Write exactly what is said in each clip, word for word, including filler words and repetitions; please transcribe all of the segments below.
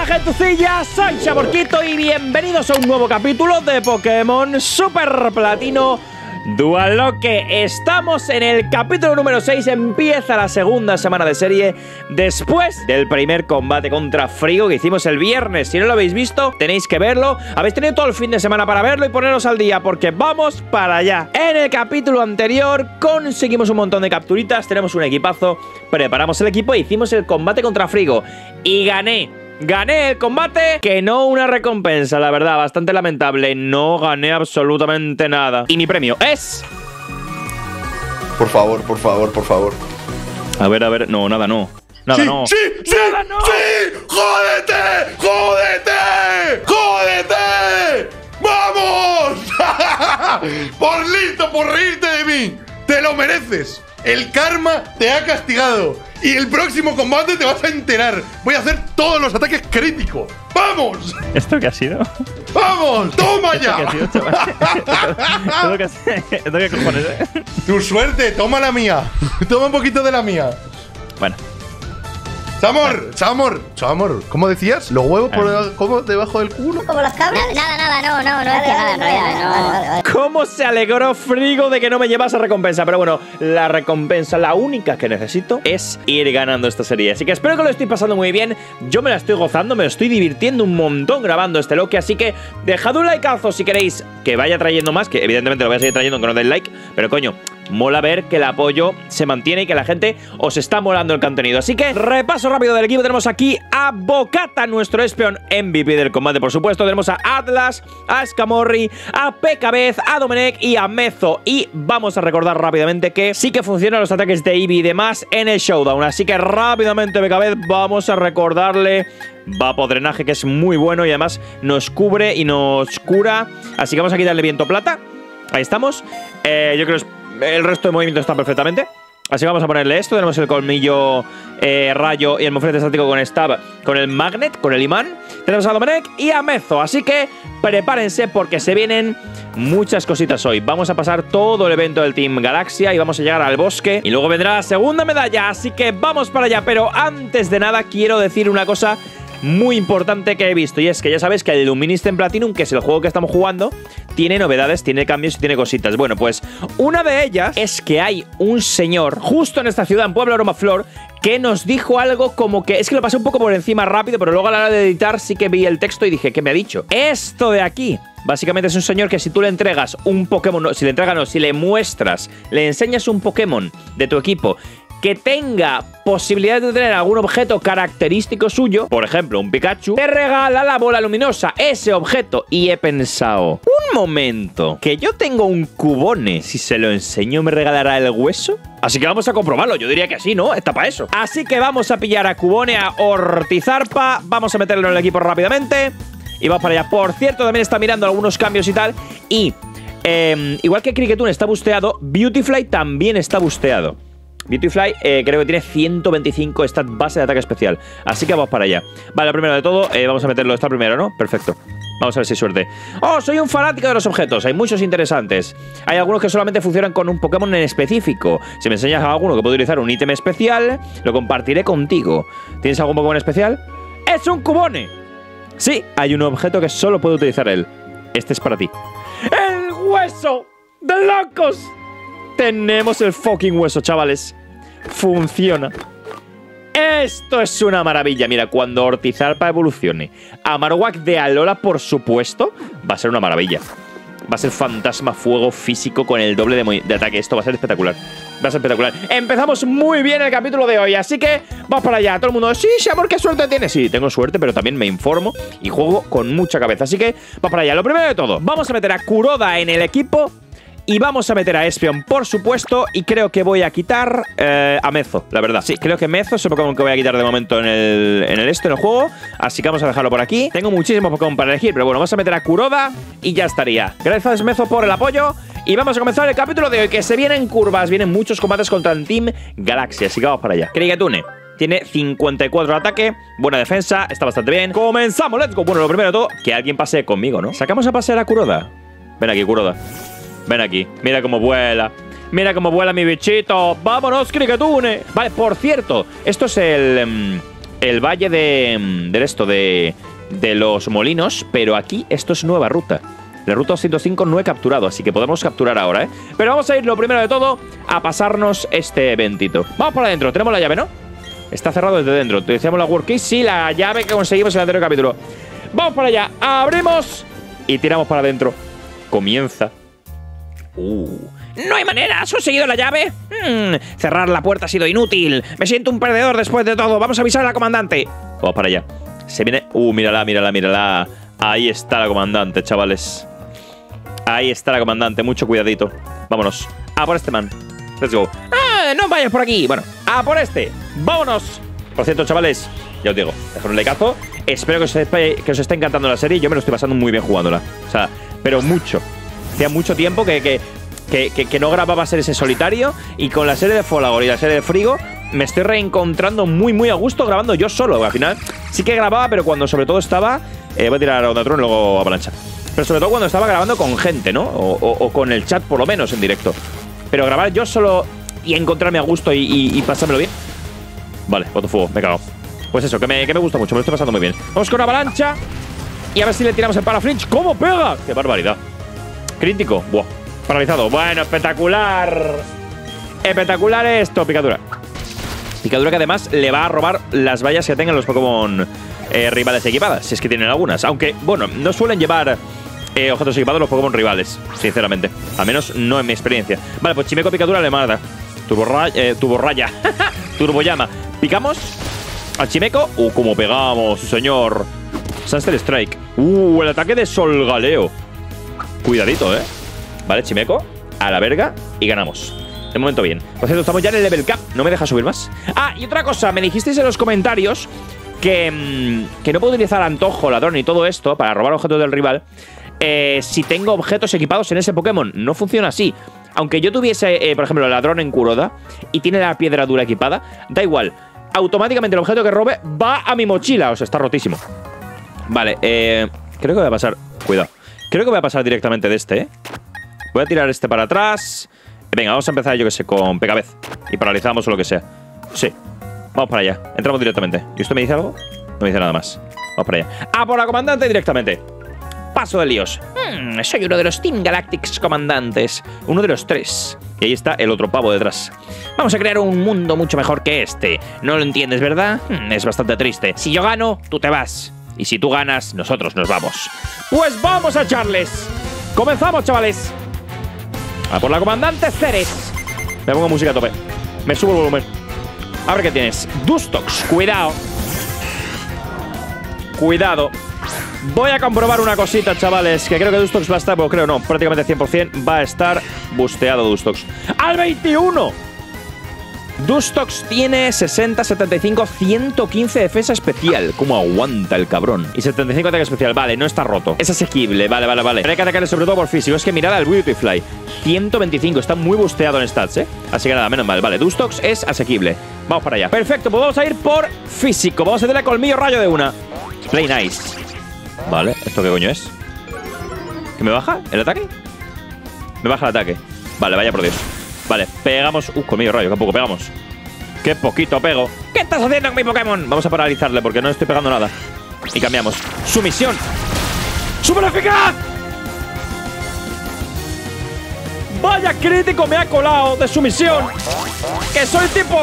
gentucilla, soy Chaborquito y bienvenidos a un nuevo capítulo de Pokémon Super Platino Dual Loque. Estamos en el capítulo número seis, empieza la segunda semana de serie después del primer combate contra Frigo que hicimos el viernes. Si no lo habéis visto, tenéis que verlo. Habéis tenido todo el fin de semana para verlo y poneros al día porque vamos para allá. En el capítulo anterior conseguimos un montón de capturitas, tenemos un equipazo, preparamos el equipo e hicimos el combate contra Frigo y gané. Gané el combate, que no una recompensa, la verdad, bastante lamentable. No gané absolutamente nada. Y mi premio es... Por favor, por favor, por favor. A ver, a ver, no, nada, no. Nada, sí, no. ¡Sí, sí, nada, no. sí! ¡Jódete! ¡Jódete! ¡Jódete! ¡Vamos! ¡Por listo, por reírte de mí! ¡Te lo mereces! El karma te ha castigado. Y el próximo combate te vas a enterar. Voy a hacer todos los ataques críticos. ¡Vamos! ¿Esto qué ha sido? ¡Vamos! ¡Toma ya! ¿Esto qué ha sido, chaval? ¿Esto qué cojones, eh? Tu suerte, toma la mía. Toma un poquito de la mía. Bueno. Chamor, Chamor, Chamor, ¿cómo decías? ¿Los huevos por ¿cómo debajo del culo? ¿Como los cabras? Nada, nada, no, no, no decía nada en realidad, no. ¿Cómo se alegró Frigo de que no me llevase recompensa? Pero bueno, la recompensa, la única que necesito es ir ganando esta serie. Así que espero que lo estéis pasando muy bien. Yo me la estoy gozando, me lo estoy divirtiendo un montón grabando este Loque. Así que dejad un likeazo si queréis que vaya trayendo más, que evidentemente lo voy a seguir trayendo aunque no deis like. Pero coño, mola ver que el apoyo se mantiene y que la gente os está molando el contenido. Así que repaso rápido del equipo. Tenemos aquí a Bocata, nuestro espion M V P del combate, por supuesto. Tenemos a Atlas, a Escamorri, a Pekabez, a Domenech y a Mezo. Y vamos a recordar rápidamente que sí que funcionan los ataques de Eevee y demás en el Showdown. Así que rápidamente, Pekabez, vamos a recordarle Vapodrenaje, que es muy bueno y además nos cubre y nos cura. Así que vamos a quitarle Viento Plata. Ahí estamos. Eh, yo creo que el resto de movimiento está perfectamente. Así que vamos a ponerle esto. Tenemos el colmillo eh, rayo y el moflete estático con stab, con el magnet, con el imán. Tenemos a Domenech y a Mezo. Así que prepárense porque se vienen muchas cositas hoy. Vamos a pasar todo el evento del Team Galaxia y vamos a llegar al bosque. Y luego vendrá la segunda medalla. Así que vamos para allá. Pero antes de nada quiero decir una cosa muy importante que he visto, y es que ya sabéis que el Luminiscent Platinum, que es el juego que estamos jugando, tiene novedades, tiene cambios y tiene cositas. Bueno, pues una de ellas es que hay un señor justo en esta ciudad, en Pueblo Aromaflor, que nos dijo algo como que... Es que lo pasé un poco por encima rápido, pero luego a la hora de editar sí que vi el texto y dije, ¿qué me ha dicho? Esto de aquí básicamente es un señor que si tú le entregas un Pokémon, no, si le entregas no, si le muestras, le enseñas un Pokémon de tu equipo que tenga posibilidad de tener algún objeto característico suyo, por ejemplo, un Pikachu, te regala la bola luminosa, ese objeto. Y he pensado, un momento, que yo tengo un Cubone, si se lo enseño me regalará el hueso. Así que vamos a comprobarlo, yo diría que sí, ¿no? Está para eso. Así que vamos a pillar a Cubone, a Ortizarpa, vamos a meterlo en el equipo rápidamente y vamos para allá. Por cierto, también está mirando algunos cambios y tal. Y, eh, igual que Cricketune está busteado, Beautyfly también está busteado. Beautyfly eh, creo que tiene ciento veinticinco stat base de ataque especial. Así que vamos para allá. Vale, lo primero de todo, eh, vamos a meterlo esta primero, ¿no? Perfecto. Vamos a ver si hay suerte. ¡Oh, soy un fanático de los objetos! Hay muchos interesantes. Hay algunos que solamente funcionan con un Pokémon en específico. Si me enseñas a alguno que puede utilizar un ítem especial, lo compartiré contigo. ¿Tienes algún Pokémon especial? ¡Es un Cubone! Sí, hay un objeto que solo puede utilizar él. Este es para ti. ¡El hueso de locos! Tenemos el fucking hueso, chavales. Funciona. Esto es una maravilla. Mira, cuando Ortizarpa evolucione a Marowak de Alola, por supuesto, va a ser una maravilla. Va a ser fantasma fuego físico con el doble de, de ataque. Esto va a ser espectacular. Va a ser espectacular. Empezamos muy bien el capítulo de hoy, así que vamos para allá. Todo el mundo, sí, Chamor, ¿qué suerte tienes? Sí, tengo suerte, pero también me informo y juego con mucha cabeza. Así que vamos para allá. Lo primero de todo, vamos a meter a Kuroda en el equipo. Y vamos a meter a Espion, por supuesto. Y creo que voy a quitar eh, a Mezo, la verdad. Sí, creo que Mezo es el Pokémon que voy a quitar de momento en el, en el este, en el juego. Así que vamos a dejarlo por aquí. Tengo muchísimos Pokémon para elegir, pero bueno, vamos a meter a Kuroda y ya estaría. Gracias, Mezo, por el apoyo. Y vamos a comenzar el capítulo de hoy, que se vienen curvas. Vienen muchos combates contra el Team Galaxia. Así que vamos para allá. Cricketune tiene cincuenta y cuatro de ataque, buena defensa, está bastante bien. ¡Comenzamos! ¡Let's go! Bueno, lo primero de todo, que alguien pase conmigo, ¿no? Sacamos a pasear a Kuroda. Ven aquí, Kuroda. Ven aquí, mira cómo vuela. Mira cómo vuela mi bichito. ¡Vámonos, Cricketune! Vale, por cierto, esto es el... Um, el valle de, de esto, de, de los molinos, pero aquí esto es nueva ruta. La ruta doscientos cinco no he capturado, así que podemos capturar ahora, ¿eh? Pero vamos a ir, lo primero de todo, a pasarnos este eventito. Vamos para adentro, tenemos la llave, ¿no? Está cerrado desde dentro. Utilizamos la work key, sí, la llave que conseguimos en el anterior capítulo. Vamos para allá, abrimos y tiramos para adentro. Comienza. Uh... ¡No hay manera! ¿Has conseguido la llave? Hmm, cerrar la puerta ha sido inútil. Me siento un perdedor después de todo. Vamos a avisar a la comandante. Vamos para allá. Se viene... Uh, mírala, mírala, mírala. Ahí está la comandante, chavales. Ahí está la comandante. Mucho cuidadito. Vámonos. A por este man. Let's go. ¡Ah! No vayas por aquí. Bueno, a por este. ¡Vámonos! Por cierto, chavales, ya os digo, dejad un likeazo. Espero que os, esté, que os esté encantando la serie. Yo me lo estoy pasando muy bien jugándola. O sea, pero mucho. Hacía mucho tiempo que... que Que, que, que no grababa series en solitario, y con la serie de Folagor y la serie de Frigo me estoy reencontrando muy muy a gusto grabando yo solo. Al final sí que grababa, pero cuando sobre todo estaba eh, voy a tirar a Ondatron y luego avalancha. Pero sobre todo cuando estaba grabando con gente, ¿no? O, o, o con el chat por lo menos en directo. Pero grabar yo solo y encontrarme a gusto y, y, y pasármelo bien. Vale, boto fuego, me cago. Pues eso, que me, que me gusta mucho, me lo estoy pasando muy bien. Vamos con avalancha y a ver si le tiramos el paraflinch. ¿Cómo pega? ¡Qué barbaridad! Crítico, buah. Paralizado. Bueno, espectacular. Espectacular esto. Picadura. Picadura que además le va a robar las vallas que tengan los Pokémon eh, rivales equipadas, si es que tienen algunas. Aunque, bueno, no suelen llevar eh, objetos equipados los Pokémon rivales, sinceramente. Al menos no en mi experiencia. Vale, pues Chimeco Picadura le mata. Turborraya. Eh, Turborraya. Turbollama. Picamos al Chimeco. Uh, como pegamos, señor. Sunster Strike. Uh, el ataque de Solgaleo. Cuidadito, eh. Vale, Chimeco, a la verga y ganamos. De momento bien. Por cierto, estamos ya en el level cap. No me deja subir más. Ah, y otra cosa. Me dijisteis en los comentarios que, mmm, que no puedo utilizar antojo, ladrón y todo esto para robar objetos del rival eh, si tengo objetos equipados en ese Pokémon. No funciona así. Aunque yo tuviese, eh, por ejemplo, el ladrón en Kuroda y tiene la piedra dura equipada, da igual. Automáticamente el objeto que robe va a mi mochila. O sea, está rotísimo. Vale, eh, creo que voy a pasar... Cuidado. Creo que voy a pasar directamente de este, ¿eh? Voy a tirar este para atrás. Venga, vamos a empezar, yo que sé, con Pegabez. Y paralizamos o lo que sea. Sí. Vamos para allá. Entramos directamente. ¿Y usted me dice algo? No me dice nada más. Vamos para allá. ¡A por la comandante directamente! Paso de líos. Hmm, soy uno de los Team Galactics comandantes. Uno de los tres. Y ahí está el otro pavo detrás. Vamos a crear un mundo mucho mejor que este. ¿No lo entiendes, verdad? Hmm, es bastante triste. Si yo gano, tú te vas. Y si tú ganas, nosotros nos vamos. Pues vamos a echarles. Comenzamos, chavales. A por la comandante Ceres. Me pongo música a tope. Me subo el volumen. A ver qué tienes. Dustox, cuidado. Cuidado. Voy a comprobar una cosita, chavales. Que creo que Dustox va a estar, pues creo no, prácticamente cien por cien va a estar busteado Dustox. ¡Al veintiuno! Dustox tiene sesenta, setenta y cinco, ciento quince defensa especial. ¿Cómo aguanta el cabrón? Y setenta y cinco ataque especial. Vale, no está roto. Es asequible. Vale, vale, vale. Hay que atacarle sobre todo por físico. Es que mirad al Beautyfly. ciento veinticinco. Está muy busteado en stats, ¿eh? Así que nada, menos mal. Vale, Dustox es asequible. Vamos para allá. Perfecto, pues vamos a ir por físico. Vamos a hacerle colmillo rayo de una. Play nice. Vale, ¿esto qué coño es? ¿Que me baja el ataque? Me baja el ataque. Vale, vaya por Dios. Vale, pegamos... Uh, colmillo rayo, que poco pegamos. ¡Qué poquito pego! ¿Qué estás haciendo con mi Pokémon? Vamos a paralizarle porque no estoy pegando nada. Y cambiamos. ¡Sumisión! ¡Súper eficaz! ¡Vaya crítico me ha colado de sumisión! ¡Que soy tipo...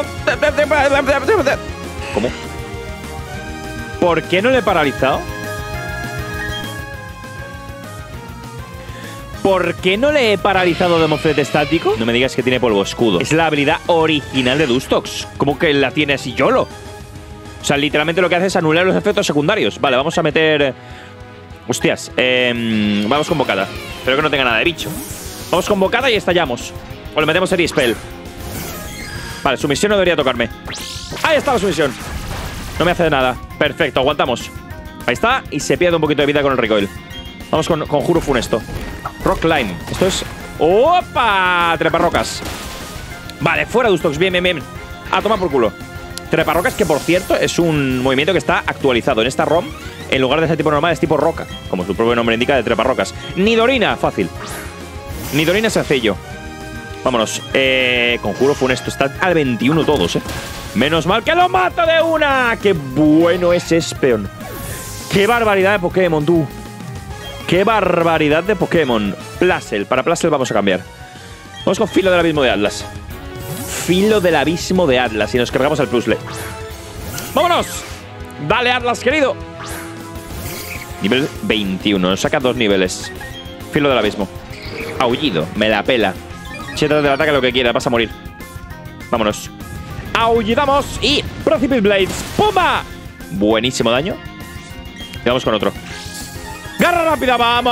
¿Cómo? ¿Por qué no le he paralizado? ¿Por qué no le he paralizado de moflete estático? No me digas que tiene polvo escudo. Es la habilidad original de Dustox. ¿Cómo que la tiene así YOLO? O sea, literalmente lo que hace es anular los efectos secundarios. Vale, vamos a meter... Hostias. Eh, vamos con bocada. Espero que no tenga nada de bicho. Vamos con bocada y estallamos. O le metemos Eri Spell. Vale, sumisión no debería tocarme. Ahí está la sumisión. No me hace nada. Perfecto, aguantamos. Ahí está. Y se pierde un poquito de vida con el recoil. Vamos con Conjuro Funesto. Rock Climb. Esto es... ¡Opa! Treparrocas. Vale, fuera Dustox. Bien, bien, bien. A tomar por culo. Treparrocas, que por cierto es un movimiento que está actualizado. En esta ROM, en lugar de ser tipo normal, es tipo roca. Como su propio nombre indica, de treparrocas. Nidorina, fácil. Nidorina sencillo. Vámonos. Eh, Conjuro Funesto. Está al veintiuno todos, eh. Menos mal que lo mato de una. ¡Qué bueno es Espeon! ¡Qué barbaridad de Pokémon, tú! ¡Qué barbaridad de Pokémon! Plasel. Para Plasel vamos a cambiar. Vamos con Filo del Abismo de Atlas. Filo del Abismo de Atlas. Y nos cargamos al puzzle. ¡Vámonos! ¡Dale, Atlas, querido! Nivel veintiuno. Nos saca dos niveles. Filo del Abismo. Aullido. Me la pela. Siete del ataque, lo que quiera. Vas a morir. Vámonos. Aullidamos y Precipice Blades. ¡Pumba! Buenísimo daño. Y vamos con otro. ¡Garra rápida!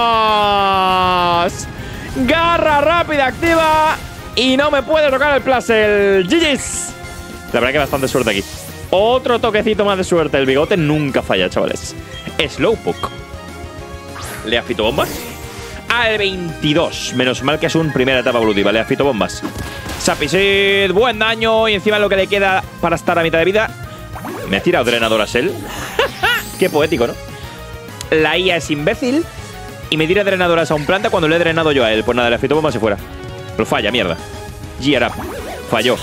¡Vamos! ¡Garra rápida activa! Y no me puede tocar el Plasel. G G's. La verdad que bastante suerte aquí. Otro toquecito más de suerte. El bigote nunca falla, chavales. Slowpoke. ¿Le fitobombas? Al veintidós. Menos mal que es un primera etapa evolutiva. Le fitobombas. Sapisid, buen daño. Y encima lo que le queda para estar a mitad de vida. Me ha tirado drenadoras él. Qué poético, ¿no? La I A es imbécil y me tira drenadoras a un planta cuando le he drenado yo a él. Pues nada, le fitobombas se fuera. Pero falla, mierda. Gear Up. Falló.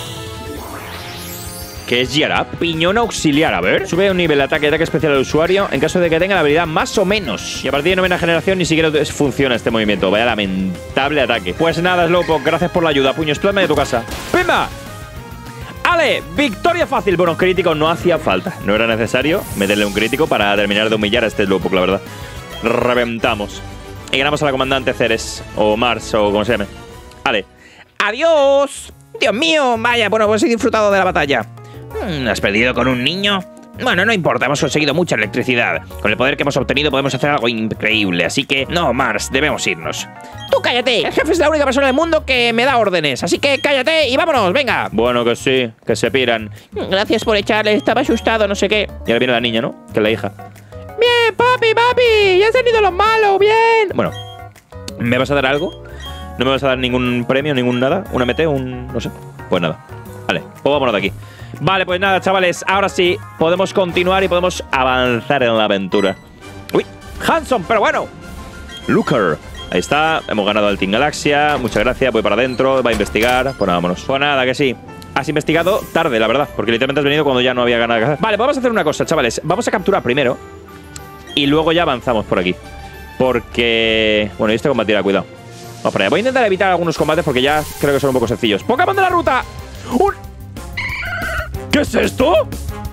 ¿Qué es Gear Up? Piñón auxiliar, a ver. Sube un nivel de ataque, ataque especial al usuario en caso de que tenga la habilidad más o menos. Y a partir de novena generación ni siquiera funciona este movimiento. Vaya lamentable ataque. Pues nada, Slowpoke, gracias por la ayuda. Puños plasma de tu casa. ¡Pimba! ¡Ale! ¡Victoria fácil! Bueno, crítico no hacía falta. No era necesario meterle un crítico para terminar de humillar a este Slowpoke, la verdad. Reventamos. Y ganamos a la comandante Ceres. O Mars, o como se llame. ¡Ale! ¡Adiós! Dios mío, vaya, bueno, pues he disfrutado de la batalla. ¿Has perdido con un niño? Bueno, no importa, hemos conseguido mucha electricidad. Con el poder que hemos obtenido podemos hacer algo increíble. Así que, no, Mars, debemos irnos. ¡Tú cállate! El jefe es la única persona del mundo que me da órdenes. Así que cállate y vámonos, venga. Bueno, que sí, que se piran. Gracias por echarle, estaba asustado, no sé qué. Y ahora viene la niña, ¿no? Que es la hija. Bien, papi, papi, ya se han ido los malos, bien. Bueno, ¿me vas a dar algo? ¿No me vas a dar ningún premio, ningún nada? ¿Un M T? ¿Un...? no sé? Pues nada. Vale, pues vámonos de aquí. Vale, pues nada, chavales, ahora sí podemos continuar y podemos avanzar en la aventura. Uy, Hanson, pero bueno. Looker, ahí está, hemos ganado al Team Galaxia. Muchas gracias, voy para adentro, va a investigar. Pues nada, vámonos. Pues nada, que sí. Has investigado tarde, la verdad, porque literalmente has venido cuando ya no había ganas de hacer. Vale, pues vamos a hacer una cosa, chavales. Vamos a capturar primero y luego ya avanzamos por aquí. Porque... bueno, y este combatirá, cuidado. Vamos para allá. Voy a intentar evitar algunos combates porque ya creo que son un poco sencillos. ¡Pokémon de la ruta! ¡Un... ¿Qué es esto?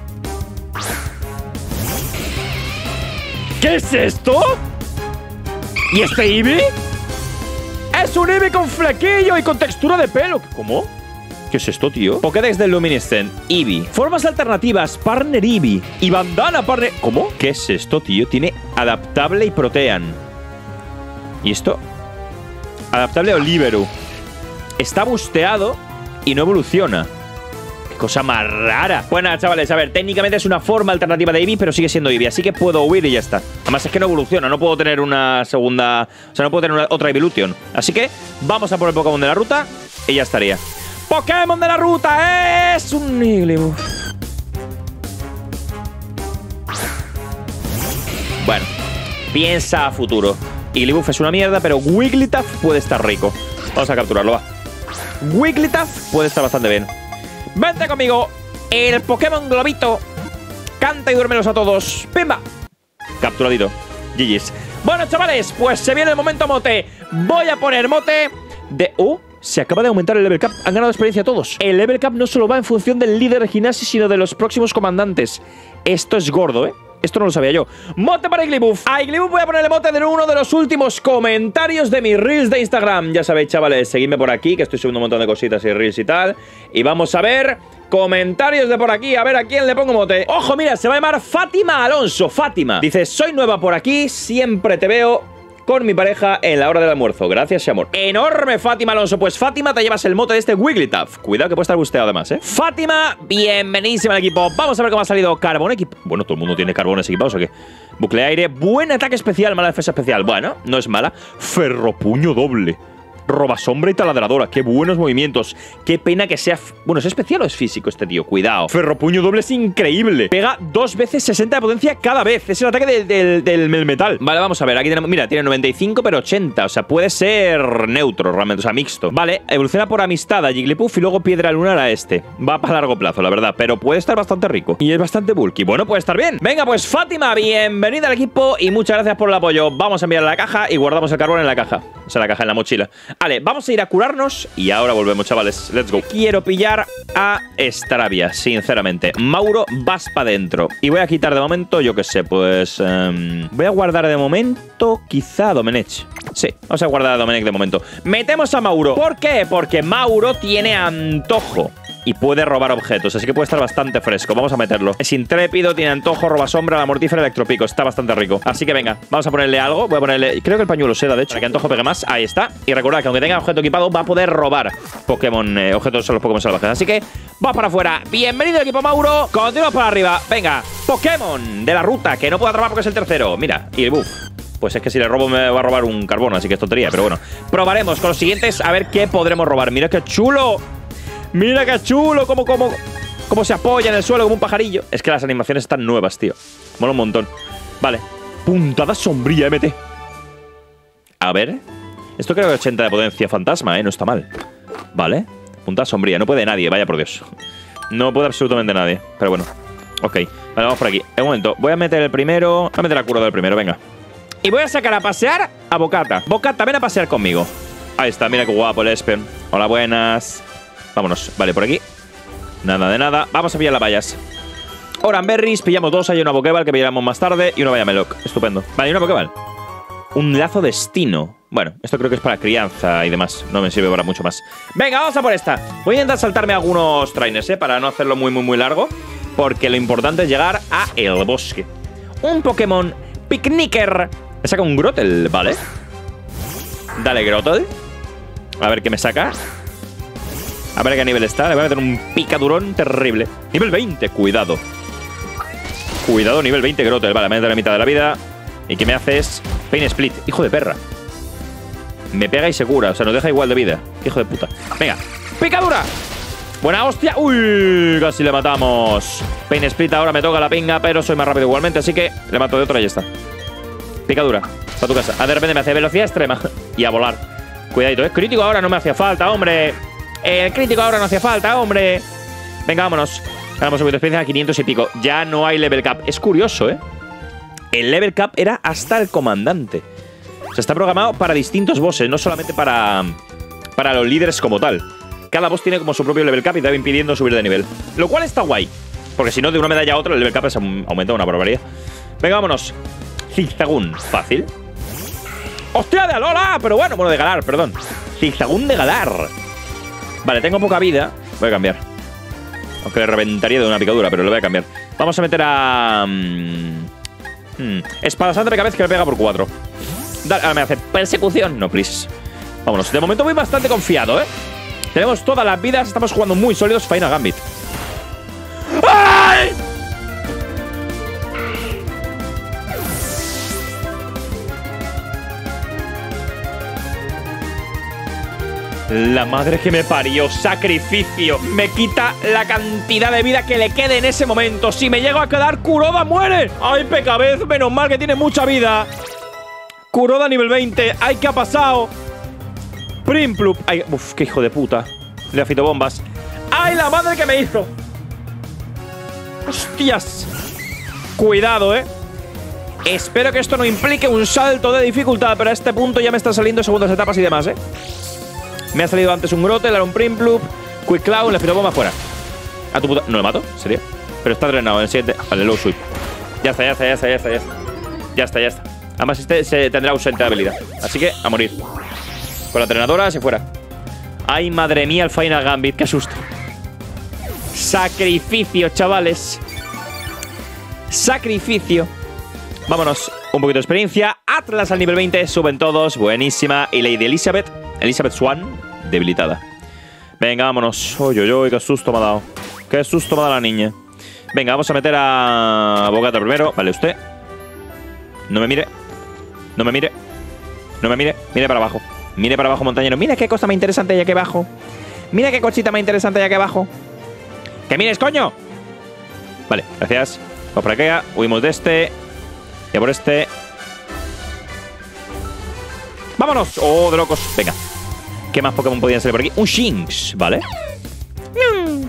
¿Qué es esto? ¿Y este Eevee? ¡Es un Eevee con flequillo y con textura de pelo! ¿Cómo? ¿Qué es esto, tío? Pokédex del Luminescent, Eevee. Formas alternativas, Partner Eevee. Y bandana Partner... ¿Cómo? ¿Qué es esto, tío? Tiene adaptable y Protean. ¿Y esto? Adaptable Oliveru. Está busteado y no evoluciona. Cosa más rara. Bueno, nada, chavales, a ver, técnicamente es una forma alternativa de Eevee, pero sigue siendo Eevee, así que puedo huir y ya está. Además es que no evoluciona, no puedo tener una segunda... o sea, no puedo tener una, otra Evolution. Así que vamos a por el Pokémon de la ruta y ya estaría. ¡Pokémon de la ruta! ¡Es un Igglybuff! Bueno, piensa a futuro. Igglybuff es una mierda, pero Wigglytuff puede estar rico. Vamos a capturarlo, va. Wigglytuff puede estar bastante bien. ¡Vente conmigo! El Pokémon Globito. Canta y duérmelos a todos. ¡Pimba! Capturadito. G G's. Bueno, chavales, pues se viene el momento mote. Voy a poner mote de... ¡Uh! Se acaba de aumentar el level cap. Han ganado experiencia todos. El level cap no solo va en función del líder de gimnasio, sino de los próximos comandantes. Esto es gordo, ¿eh? Esto no lo sabía yo. Mote para Igglybuff. A Igglybuff voy a ponerle mote de uno de los últimos comentarios de mis reels de Instagram. Ya sabéis, chavales, seguidme por aquí, que estoy subiendo un montón de cositas y reels y tal. Y vamos a ver comentarios de por aquí. A ver a quién le pongo mote. Ojo, mira, se va a llamar Fátima Alonso. Fátima. Dice, soy nueva por aquí, siempre te veo con mi pareja en la hora del almuerzo. Gracias, amor. Enorme, Fátima Alonso. Pues Fátima, te llevas el mote de este Wigglytuff. Cuidado que puede estar busteado además, ¿eh? Fátima, bienvenidísima al equipo. Vamos a ver cómo ha salido Carbón equipo. Bueno, todo el mundo tiene carbones equipados, ¿o qué? Bucle aire. Buen ataque especial, mala defensa especial. Bueno, no es mala. Ferropuño doble. Roba sombra y taladradora. Qué buenos movimientos. Qué pena que sea... Bueno, ¿es especial o es físico este tío? Cuidado. Ferropuño doble es increíble. Pega dos veces sesenta de potencia cada vez. Es el ataque de, de, del metal. Vale, vamos a ver. Aquí tenemos... Mira, tiene noventa y cinco, pero ochenta. O sea, puede ser neutro realmente. O sea, mixto. Vale, evoluciona por amistad a Jigglypuff y luego piedra lunar a este. Va para largo plazo, la verdad. Pero puede estar bastante rico. Y es bastante bulky. Bueno, puede estar bien. Venga, pues Fátima, bienvenida al equipo y muchas gracias por el apoyo. Vamos a enviar la caja y guardamos el carbón en la caja. O sea, la caja en la mochila. Vale, vamos a ir a curarnos y ahora volvemos, chavales. Let's go. Quiero pillar a Staravia, sinceramente. Mauro, vas para adentro. Y voy a quitar de momento, yo qué sé, pues... Um, voy a guardar de momento quizá a Domenech. Sí, vamos a guardar a Domenech de momento. Metemos a Mauro. ¿Por qué? Porque Mauro tiene antojo y puede robar objetos, así que puede estar bastante fresco. Vamos a meterlo. Es intrépido, tiene antojo, roba sombra, la mortífera, electropico. Está bastante rico. Así que venga, vamos a ponerle algo. Voy a ponerle, creo que el pañuelo seda, de hecho, para que antojo pegue más. Ahí está. Y recordad que aunque tenga objeto equipado, va a poder robar Pokémon, eh, objetos a los Pokémon salvajes. Así que va para afuera. Bienvenido al equipo Mauro. Continuamos para arriba. Venga, Pokémon de la ruta, que no puedo atrapar porque es el tercero. Mira, y el buff. Pues es que si le robo me va a robar un carbono, así que es tontería. Pero bueno, probaremos con los siguientes a ver qué podremos robar. Mira qué chulo. Mira qué chulo, cómo, cómo, cómo se apoya en el suelo como un pajarillo. Es que las animaciones están nuevas, tío. Mola un montón. Vale. Puntada sombría, M T. A ver. Esto creo que ochenta de potencia fantasma, ¿eh? No está mal. Vale. Puntada sombría. No puede nadie, vaya por Dios. No puede absolutamente nadie. Pero bueno. Ok. Vale, vamos por aquí. Un momento. Voy a meter el primero. Voy a meter la cura del primero, venga. Y voy a sacar a pasear a Bocata. Bocata, ven a pasear conmigo. Ahí está, mira qué guapo el Espeon. Hola, buenas. Vámonos, vale, por aquí. Nada de nada. Vamos a pillar las vallas. Oranberries, pillamos dos. Hay una Pokéball que pillamos más tarde y una valla Meloc. Estupendo. Vale, y una Pokéball. Un lazo destino. Bueno, esto creo que es para crianza y demás. No me sirve para mucho más. Venga, vamos a por esta. Voy a intentar saltarme algunos trainers, ¿eh? Para no hacerlo muy, muy, muy largo. Porque lo importante es llegar a el bosque. Un Pokémon Picnicker. Me saca un Grotel, ¿vale? Dale, Grotel. A ver qué me saca. A ver a qué nivel está. Le voy a meter un picadurón terrible. Nivel veinte, cuidado. Cuidado, nivel veinte, Grotel. Vale, me meto la mitad de la vida. ¿Y qué me haces? Pain Split. Hijo de perra. Me pega y se cura. O sea, nos deja igual de vida. Hijo de puta. Venga. ¡Picadura! Buena hostia. Uy, casi le matamos. Pain Split ahora me toca la pinga, pero soy más rápido igualmente. Así que le mato de otra y ya está. Picadura. Para tu casa. Ah, de repente me hace velocidad extrema. Y a volar. Cuidadito, ¿eh? Crítico ahora no me hacía falta, hombre. El crítico ahora no hacía falta, hombre. Venga, vámonos. Ganamos un poquito de experiencia a quinientos y pico. Ya no hay level cap. Es curioso, ¿eh? El level cap era hasta el comandante. O sea, está programado para distintos bosses, no solamente para, para los líderes como tal. Cada boss tiene como su propio level cap y te va impidiendo subir de nivel. Lo cual está guay. Porque si no, de una medalla a otra, el level cap es un, aumenta una barbaridad. Venga, vámonos. Zigzagoon. Fácil. ¡Hostia de Alola! Pero bueno, bueno, de Galar, perdón. Zigzagoon de Galar. Vale, tengo poca vida. Voy a cambiar. Aunque le reventaría de una picadura, pero lo voy a cambiar. Vamos a meter a... Hmm. Espada Santa de cabeza que me pega por cuatro. Dale, ahora me hace persecución. No, please. Vámonos. De momento voy bastante confiado, ¿eh? Tenemos todas las vidas. Estamos jugando muy sólidos. Final Gambit. ¡Ay! La madre que me parió, sacrificio. Me quita la cantidad de vida que le quede en ese momento. Si me llego a quedar, Kuroda muere. Ay, Pecabez, menos mal que tiene mucha vida. Kuroda nivel veinte. Ay, ¿qué ha pasado? Primplup. Ay, uf, qué hijo de puta. Le afito bombas. Ay, la madre que me hizo. Hostias. Cuidado, eh. Espero que esto no implique un salto de dificultad, pero a este punto ya me están saliendo segundas etapas y demás, eh. Me ha salido antes un Grotel, ahora un Primplup, Quick Cloud, le afito bomba fuera. A tu puta. ¿No le mato? ¿Sería? Pero está drenado en el siguiente. Vale, low sweep. Ya está, ya está, ya está, ya está, ya está. Ya está, ya está. Además, este se tendrá ausente de habilidad. Así que, a morir. Con la entrenadora, se fuera. Ay, madre mía, el Final Gambit. Qué susto. Sacrificio, chavales. Sacrificio. Vámonos. Un poquito de experiencia. Atlas al nivel veinte. Suben todos. Buenísima. Y Lady Elizabeth. Elizabeth Swan. Debilitada. Venga, vámonos. Uy, uy, uy. Qué susto me ha dado. Qué susto me ha dado la niña. Venga, vamos a meter a Bogata primero. Vale, usted. No me mire. No me mire. No me mire. Mire para abajo. Mire para abajo, montañero. Mira qué cosa más interesante hay aquí abajo. Mira qué cosita más interesante hay aquí abajo. ¡Que mires, coño! Vale, gracias. Vamos por acá. Huimos de este. Y a por este. ¡Vámonos! ¡Oh, de locos! Venga. ¿Qué más Pokémon podían salir por aquí? Un Shinx, ¿vale? Mm.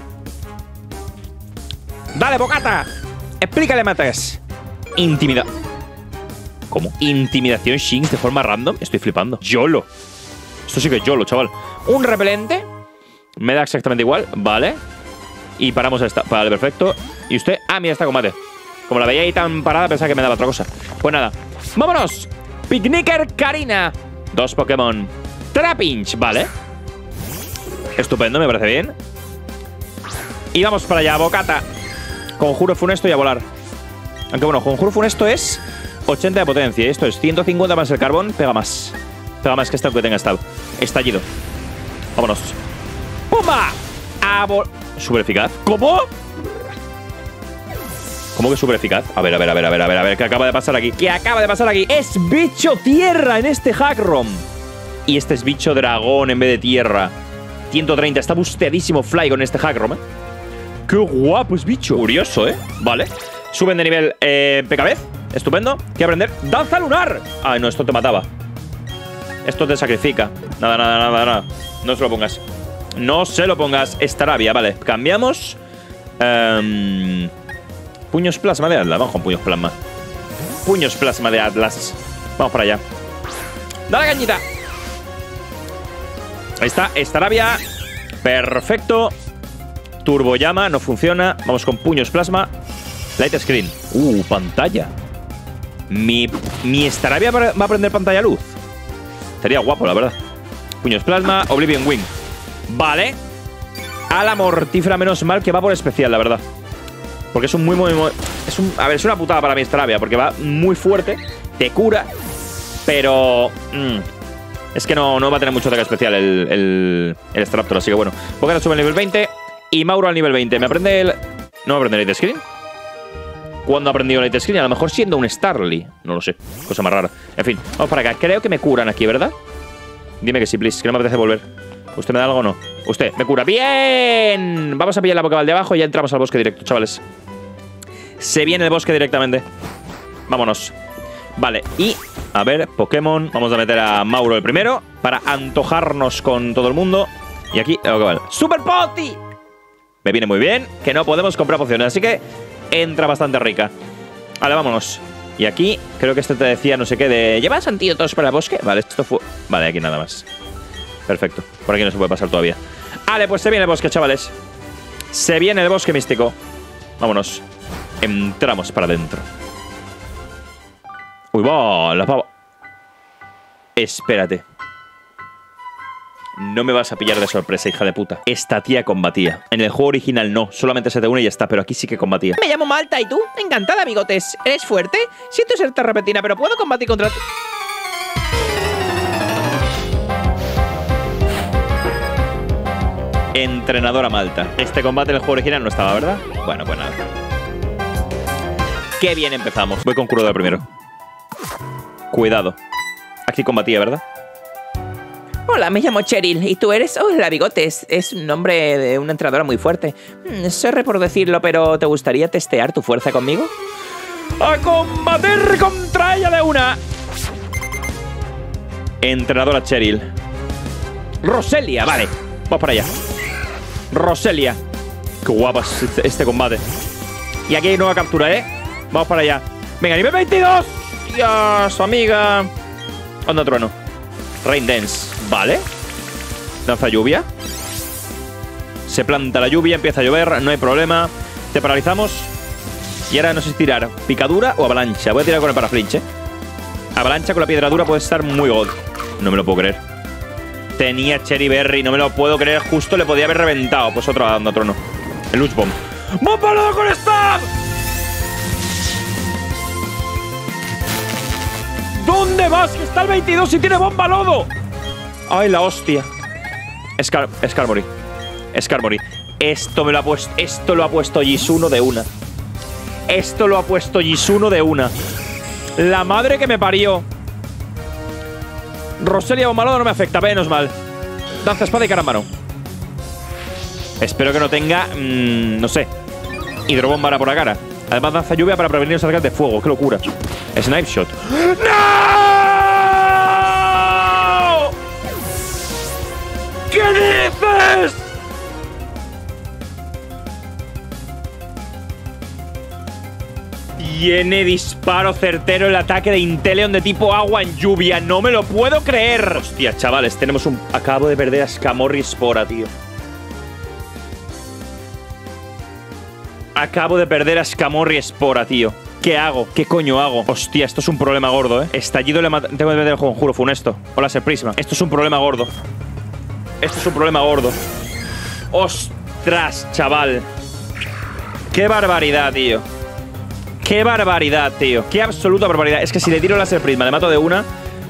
¡Dale, Bocata! Explícale, Mates. Intimida. ¿Cómo? ¿Intimidación Shinx de forma random? Estoy flipando. YOLO. Esto sí que es YOLO, chaval. Un repelente. Me da exactamente igual. Vale. Y paramos esta. Vale, perfecto. ¿Y usted? Ah, mira, está combate. Como la veía ahí tan parada, pensaba que me daba otra cosa. Pues nada. ¡Vámonos! Picnicker Karina. Dos Pokémon. Trapinch, vale. Estupendo, me parece bien. Y vamos para allá, Bocata. Conjuro funesto y a volar. Aunque bueno, conjuro funesto es ochenta de potencia. Esto es ciento cincuenta más el carbón. Pega más. Pega más que esto que tenga stab. Estallido. Vámonos. ¡Pumba! A vol... ¿Súper eficaz? ¿Cómo? ¿Cómo que súper eficaz? A ver, a ver, a ver, a ver, a ver, a ver. ¿Qué acaba de pasar aquí? ¿Qué acaba de pasar aquí? Es bicho tierra en este hack ROM. Y este es bicho dragón en vez de tierra. ciento treinta. Está busteadísimo Fly con este hack ROM, ¿eh? ¡Qué guapo es bicho! Curioso, ¿eh? Vale. Suben de nivel eh, Pecabez. Estupendo. ¿Qué aprender? ¡Danza lunar! Ay, no, esto te mataba. Esto te sacrifica. Nada, nada, nada, nada. No se lo pongas. No se lo pongas. Staravia, vale. Cambiamos. Um, puños plasma de Atlas. Vamos con puños plasma. Puños plasma de Atlas. Vamos para allá. ¡Dale, cañita! Ahí está. Staravia. Perfecto. Turbollama. No funciona. Vamos con puños plasma. Light screen. Uh, pantalla. Mi, mi Staravia va a aprender pantalla luz. Sería guapo, la verdad. Puños plasma. Oblivion Wing. Vale. A la mortífera, menos mal que va por especial, la verdad. Porque es un muy, muy, muy... Es un, a ver, es una putada para mi Staravia, porque va muy fuerte, te cura, pero... Mmm, es que no, no va a tener mucho ataque especial el, el, el Staraptor, así que bueno. Pokémon sube al nivel veinte y Mauro al nivel veinte. ¿Me aprende el...? ¿No me aprende el Light Screen? ¿Cuándo ha aprendido Light Screen? A lo mejor siendo un Starly. No lo sé, cosa más rara. En fin, vamos para acá. Creo que me curan aquí, ¿verdad? Dime que sí, please, que no me apetece volver. ¿Usted me da algo o no? Usted, me cura. ¡Bien! Vamos a pillar la Pokéball de abajo y ya entramos al bosque directo, chavales. Se viene el bosque directamente. Vámonos. Vale, y... A ver, Pokémon. Vamos a meter a Mauro el primero para antojarnos con todo el mundo. Y aquí, Pokéball. ¡Super Poti! Me viene muy bien, que no podemos comprar pociones, así que entra bastante rica. Vale, vámonos. Y aquí, creo que esto te decía no sé qué de... ¿Llevas antídotos para el bosque? Vale, esto fue... Vale, aquí nada más. Perfecto. Por aquí no se puede pasar todavía. Vale, pues se viene el bosque, chavales. Se viene el bosque místico. Vámonos. Entramos para adentro. Uy, va, la pava. Espérate. No me vas a pillar de sorpresa, hija de puta. Esta tía combatía. En el juego original no, solamente se te une y ya está, pero aquí sí que combatía. Me llamo Malta, ¿y tú? Encantada, bigotes. ¿Eres fuerte? Siento ser repentina, pero ¿puedo combatir contra ti? Entrenadora Malta. Este combate en el juego original no estaba, ¿verdad? Bueno, pues nada. Qué bien empezamos. Voy con Kuroda primero. Cuidado. Aquí combatía, ¿verdad? Hola, me llamo Cheryl. ¿Y tú eres? Hola, bigotes. Es un nombre de una entrenadora muy fuerte. Mm, sorry por decirlo, pero ¿te gustaría testear tu fuerza conmigo? ¡A combatir contra ella de una! Entrenadora Cheryl. Roselia, vale. Vamos para allá. Roselia. Qué guapa es este, este combate. Y aquí hay nueva captura, ¿eh? Vamos para allá. Venga, nivel veintidós. Dios, amiga. Onda trueno. Rain Dance. Vale. Lanza lluvia. Se planta la lluvia, empieza a llover, no hay problema. Te paralizamos. Y ahora no sé si tirar picadura o avalancha. Voy a tirar con el paraflinch, ¿eh? Avalancha con la piedra dura puede estar muy god. No me lo puedo creer. Tenía Cherry Berry, no me lo puedo creer. Justo le podía haber reventado. Pues otra onda trono. El Luch Bomb. ¡Bomba lodo con stab! ¿Dónde vas? Que está el veintidós y tiene bomba lodo. ¡Ay, la hostia! Scar Skarmory. Skarmory. Esto me lo ha puesto. Esto lo ha puesto Jisuno de una. Esto lo ha puesto Jisuno de una. La madre que me parió. Roselia Bombalodo no me afecta, menos mal. Danza espada y carambano. Espero que no tenga, mmm, no sé, hidrobombara por la cara. Además danza lluvia para prevenir los ataques de fuego. ¡Qué locura! Snipe shot. ¡No! ¿Qué dices? Tiene disparo certero el ataque de Inteleon de tipo agua en lluvia. No me lo puedo creer. Hostia, chavales, tenemos un... Acabo de perder a Scamorri Spora, tío. Acabo de perder a Scamorri Spora, tío. ¿Qué hago? ¿Qué coño hago? Hostia, esto es un problema gordo, ¿eh? Estallido le mata... Tengo que meter el conjuro funesto. Hola, Ser Prisma. Esto es un problema gordo. Esto es un problema gordo. ¡Ostras, chaval! ¡Qué barbaridad, tío! ¡Qué barbaridad, tío! ¡Qué absoluta barbaridad! Es que si le tiro láser prisma, le mato de una.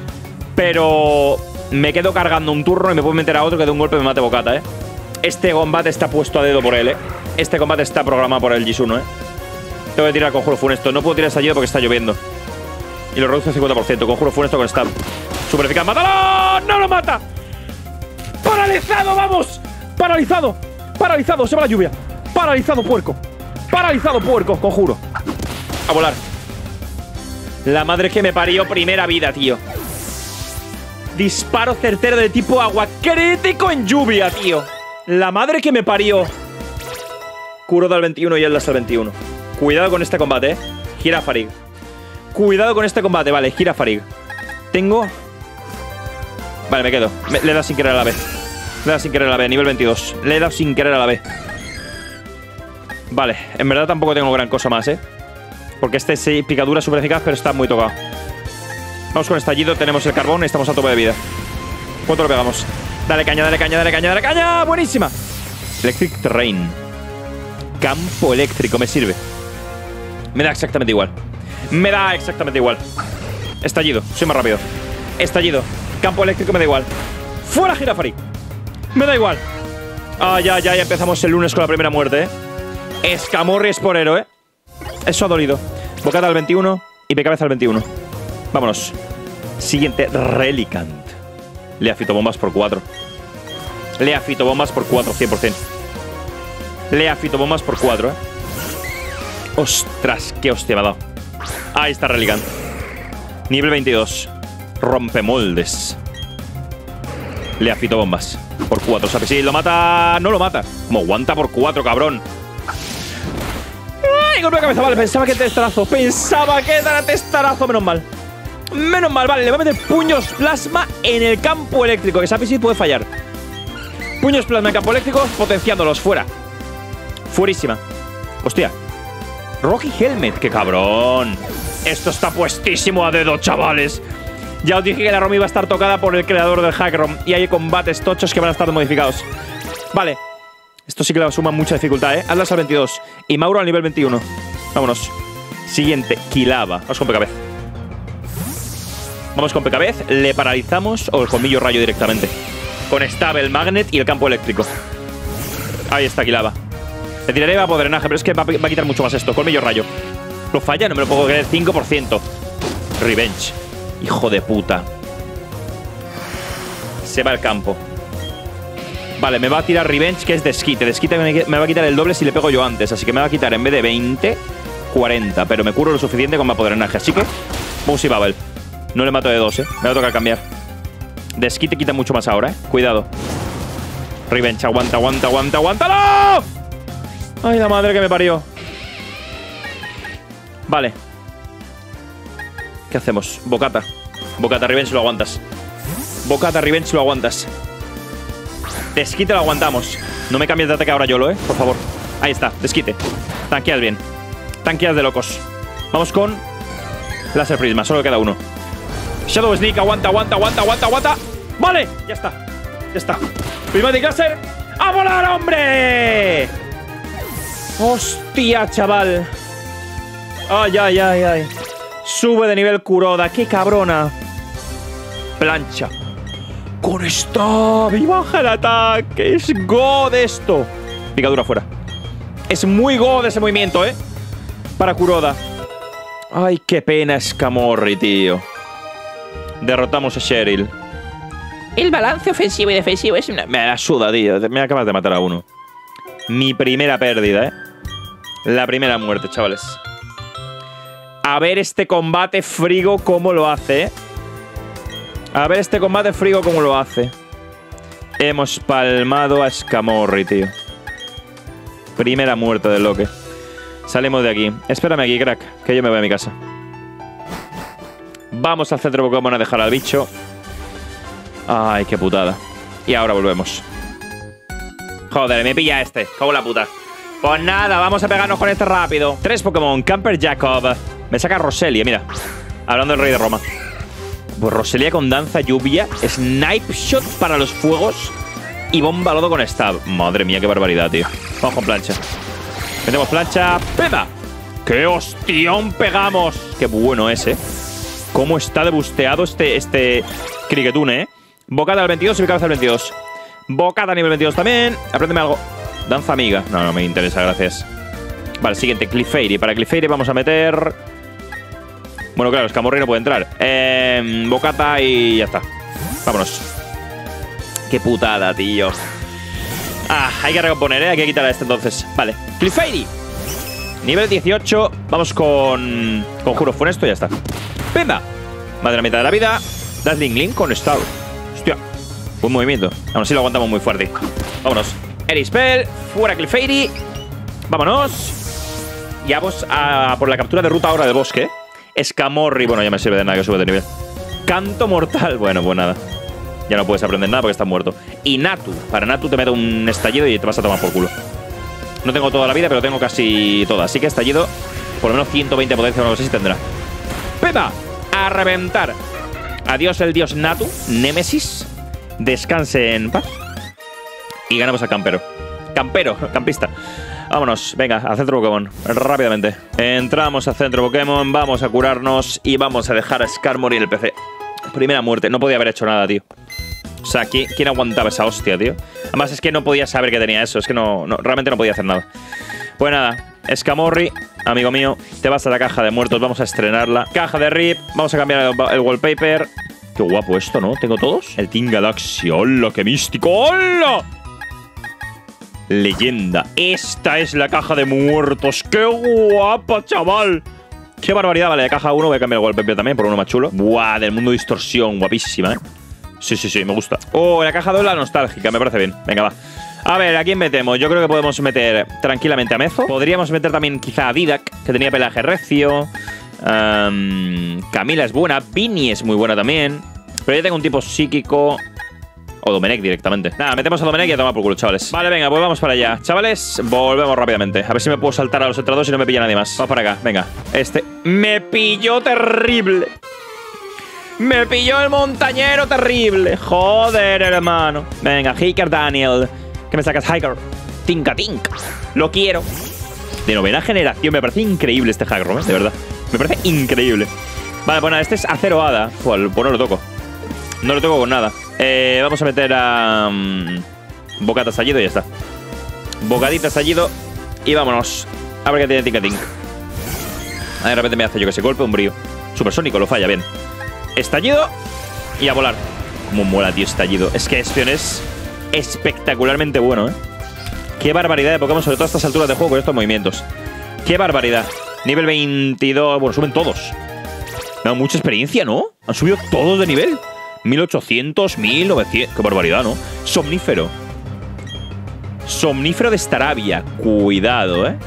Pero me quedo cargando un turno y me puedo meter a otro que de un golpe me mate bocata, ¿eh? Este combate está puesto a dedo por él, ¿eh? Este combate está programado por el Jisuno, ¿eh? Tengo que tirar conjuro funesto. No puedo tirar estallido porque está lloviendo. Y lo reduce al cincuenta por ciento. Conjuro funesto con stab. Super eficaz. ¡Mátalo! ¡No lo mata! ¡Paralizado, vamos! ¡Paralizado! ¡Paralizado! Se va la lluvia. ¡Paralizado, puerco! ¡Paralizado, puerco! Conjuro. A volar. La madre que me parió, primera vida, tío. Disparo certero de tipo agua. Crítico en lluvia, tío. La madre que me parió. Kuroda al veintiuno y el hasta el veintiuno. Cuidado con este combate, eh. Gira Farig. Cuidado con este combate, vale, gira Farig. Tengo... Vale, me quedo. Me, le he dado sin querer a la B. Le he dado sin querer a la B, nivel veintidós. Le he dado sin querer a la B. Vale, en verdad tampoco tengo gran cosa más, eh. Porque este es picadura súper eficaz, pero está muy tocado. Vamos con estallido, tenemos el carbón y estamos a tope de vida. ¿Cuánto lo pegamos? Dale caña, dale caña, dale caña, dale caña. Buenísima. Electric Terrain. Campo eléctrico, me sirve. Me da exactamente igual. Me da exactamente igual. Estallido, soy más rápido. Estallido, campo eléctrico, me da igual. ¡Fuera, Girafari! Me da igual. Ah, ya, ya, ya empezamos el lunes con la primera muerte, eh. Escamorri esporero, eh. Eso ha dolido. Bocata al veintiuno y Picabeza al veintiuno. Vámonos. Siguiente, Relicant. Lea fitobombas por cuatro. Lea fitobombas por cuatro, cien por cien. Lea fitobombas por cuatro, eh. Ostras, qué hostia me ha dado. Ahí está Relicant. Nivel veintidós. Rompemoldes. Lea fitobombas por cuatro. O sea que si lo mata, no lo mata. Como aguanta por cuatro, cabrón. ¡Ay, golpe de cabeza! Vale, pensaba que testarazo. Pensaba que era testarazo. Menos mal. Menos mal, vale. Le voy a meter puños plasma en el campo eléctrico. Que sabe si puede fallar. Puños plasma en campo eléctrico, potenciándolos. Fuera. Fuerísima. Hostia. Rocky Helmet. ¡Qué cabrón! Esto está puestísimo a dedo, chavales. Ya os dije que la ROM iba a estar tocada por el creador del hack ROM. Y hay combates tochos que van a estar modificados. Vale. Esto sí que le suma mucha dificultad, ¿eh? Atlas al veintidós. Y Mauro al nivel veintiuno. Vámonos. Siguiente, Kilaba. Vamos con Pecabez. Vamos con Pecabez. Le paralizamos o el colmillo rayo directamente. Con Stab, el Magnet y el campo eléctrico. Ahí está Kilaba. Le tiraré a drenaje, pero es que va, va a quitar mucho más esto. Colmillo rayo. Lo falla, no me lo puedo creer. cinco por ciento. Revenge. Hijo de puta. Se va al campo. Vale, me va a tirar Revenge, que es desquite. Desquite me, me va a quitar el doble si le pego yo antes. Así que me va a quitar en vez de veinte, cuarenta. Pero me curo lo suficiente con mapa drenaje. Así que, Bouncy Bubble. No le mato de dos, eh. Me va a tocar cambiar. Desquite quita mucho más ahora, eh. Cuidado. Revenge, aguanta, aguanta, aguanta, aguántalo. Ay, la madre que me parió. Vale. ¿Qué hacemos? Bocata. Bocata, Revenge, lo aguantas. Bocata, Revenge, lo aguantas. Desquite lo aguantamos. No me cambies de ataque ahora, Yolo, eh. Por favor. Ahí está, desquite. Tanqueas bien. Tanqueas de locos. Vamos con Láser Prisma, solo queda uno. Shadow Sneak, aguanta, aguanta, aguanta, aguanta, aguanta. Vale, ya está. Ya está. Prismatic Láser. ¡A volar, hombre! Hostia, chaval. Ay, ay, ay, ay. Sube de nivel Kuroda. ¡Qué cabrona! Plancha. Con stab. Y baja el ataque. Es god esto. Picadura fuera. Es muy god ese movimiento, ¿eh? Para Kuroda. Ay, qué pena Scamorri, tío. Derrotamos a Cheryl. El balance ofensivo y defensivo es una... Me la suda, tío. Me acabas de matar a uno. Mi primera pérdida, ¿eh? La primera muerte, chavales. A ver este combate Frigo cómo lo hace, ¿eh? A ver este combate Frigo cómo lo hace. Hemos palmado a Skamorri, tío. Primera muerte del Loque. Salimos de aquí. Espérame aquí, crack, que yo me voy a mi casa. Vamos al centro Pokémon a dejar al bicho. Ay, qué putada. Y ahora volvemos. Joder, me pilla este. Como la puta. Pues nada, vamos a pegarnos con este rápido. Tres Pokémon. Camper Jacob. Me saca Roselia, mira. Hablando del rey de Roma. Pues Roselia con danza, lluvia, Snipe Shot para los fuegos y bomba lodo con stab. Madre mía, qué barbaridad, tío. Vamos con plancha. Metemos plancha. ¡Pega! ¡Qué hostión pegamos! Qué bueno es, ¿eh? Cómo está de busteado este, este Cricketune, ¿eh? Bocata al veintidós y mi cabeza al veintidós. Bocata a nivel veintidós también. Apréndeme algo. Danza amiga. No, no me interesa, gracias. Vale, siguiente. Clefairy. Para Clefairy vamos a meter... Bueno, claro, Skamorri no puede entrar. Eh, Bocata y ya está. Vámonos. Qué putada, tío. Ah, hay que recomponer, ¿eh? Hay que quitar a este entonces. Vale. Clefairy. Nivel dieciocho. Vamos con... Conjuro funesto y ya está. ¡Pemba! Más de la mitad de la vida. Dazzling Link con Star. Hostia. Buen movimiento. Aún así lo aguantamos muy fuerte. Vámonos. Erispel. Fuera Clefairy. Vámonos. Ya vamos a por la captura de ruta ahora de bosque. Skamorri. Bueno, ya me sirve de nada que sube de nivel. Canto mortal. Bueno, pues nada. Ya no puedes aprender nada porque estás muerto. Y Natu. Para Natu te meto un estallido y te vas a tomar por culo. No tengo toda la vida, pero tengo casi toda. Así que estallido, por lo menos ciento veinte potencia, no sé si tendrá. ¡Pepa! A reventar. Adiós el dios Natu. Némesis. Descanse en paz. Y ganamos al campero. Campero, campista. Vámonos, venga, al centro Pokémon. Rápidamente. Entramos al centro Pokémon, vamos a curarnos y vamos a dejar a Skarmory en el P C. Primera muerte, no podía haber hecho nada, tío. O sea, ¿quién, quién aguantaba esa hostia, tío? Además es que no podía saber que tenía eso. Es que no, no realmente no podía hacer nada. Pues nada, Skamorry, amigo mío, te vas a la caja de muertos. Vamos a estrenarla. Caja de R I P, vamos a cambiar el, el wallpaper. Qué guapo esto, ¿no? ¿Tengo todos? El Team Galaxy, ¡hola, qué místico! ¡Hola! Leyenda. Esta es la caja de muertos. ¡Qué guapa, chaval! ¡Qué barbaridad! Vale, de caja uno voy a cambiar el wallpaper también por uno más chulo. ¡Buah! Del mundo de distorsión. Guapísima, ¿eh? Sí, sí, sí, me gusta. Oh, la caja dos la nostálgica. Me parece bien. Venga, va. A ver, ¿a quién metemos? Yo creo que podemos meter tranquilamente a Mezo. Podríamos meter también quizá a Didac, que tenía pelaje recio. Um, Camila es buena. Vinny es muy buena también. Pero yo tengo un tipo psíquico... O Domenech directamente. Nada, metemos a Domenech y a tomar por culo, chavales. Vale, venga, pues vamos para allá. Chavales, volvemos rápidamente. A ver si me puedo saltar a los entrados y no me pilla nadie más. Vamos para acá, venga. Este... ¡Me pilló terrible! ¡Me pilló el montañero terrible! ¡Joder, hermano! Venga, Hiker Daniel. ¿Qué me sacas, Hiker? Tinka Tink. Lo quiero. De novena generación. Me parece increíble este Hagrom, ¿eh? De verdad. Me parece increíble. Vale, pues nada, este es Acero Hada. Pues, pues no lo toco. No lo toco con nada. Eh, vamos a meter a... Um, Bocata estallido y ya está. Bocadita estallido. Y vámonos. A ver qué tiene Tinka Tink. Ah, de repente me hace yo que se golpe un brío. Supersónico, lo falla, bien. Estallido. Y a volar. Como mola, tío, estallido. Es que Espion es espectacularmente bueno, ¿eh? Qué barbaridad de Pokémon, sobre todo a estas alturas de juego con estos movimientos. Qué barbaridad. Nivel veintidós. Bueno, suben todos. Me da mucha experiencia, ¿no? Han subido todos de nivel. mil ochocientos, mil novecientos. Qué barbaridad, ¿no? Somnífero. Somnífero de Staravia. Cuidado, ¿eh?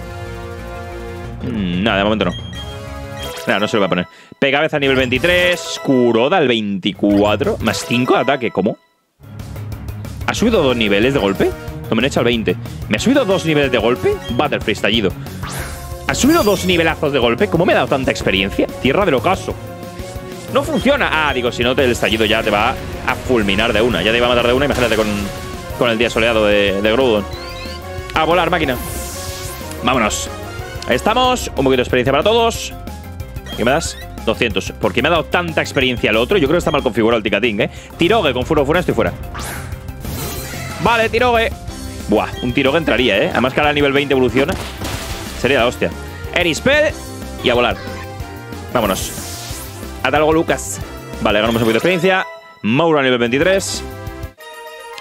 Mm, nada, de momento no. Nada, no se lo voy a poner. Pegabeza a nivel veintitrés. Kuroda al veinticuatro. Más cinco de ataque. ¿Cómo? ¿Ha subido dos niveles de golpe? No me han hecho al veinte. ¿Me ha subido dos niveles de golpe? Butterfree estallido. ¿Ha subido dos nivelazos de golpe? ¿Cómo me ha dado tanta experiencia? Tierra del ocaso. No funciona. Ah, digo, si no, el estallido ya te va a fulminar de una. Ya te iba a matar de una, imagínate con, con el día soleado de, de Groudon. A volar, máquina. Vámonos. Ahí estamos. Un poquito de experiencia para todos. ¿Qué me das? doscientos. ¿Por qué me ha dado tanta experiencia el otro? Yo creo que está mal configurado el Ticating, ¿eh? Tirogue con Furo Funesto y fuera. Vale, Tirogue. Buah, un Tirogue entraría, ¿eh? Además que ahora a nivel veinte evoluciona. Sería la hostia. Erispel y a volar. Vámonos. Hasta luego, Lucas. Vale, ganamos un poquito de experiencia. Mauro a nivel veintitrés.